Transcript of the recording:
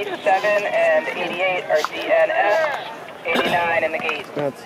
87 and 88 are DNS, 89 in the gate. That's